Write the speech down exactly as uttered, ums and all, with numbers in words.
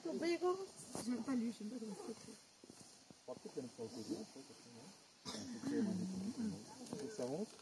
Tobago. Je n'aime pas lui, je n'aime pas comment c'est. Pas peut-être qu'il y a une fois au Togo, ça monte.